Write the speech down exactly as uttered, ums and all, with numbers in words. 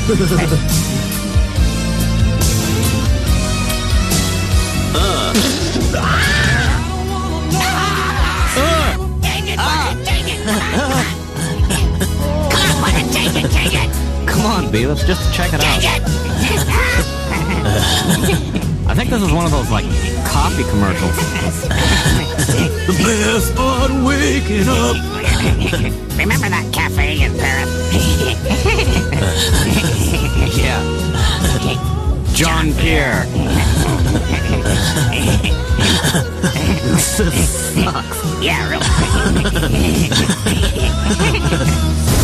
uh. Dang it, Bucket, dang it! Come on, Bucket, take it, take it! Come on, B, let's just check it out. Take it! I think this is one of those, like, coffee commercials. The best part of waking up. Remember that cafe in Paris? Yeah. John Pierre. This sucks. Yeah, really.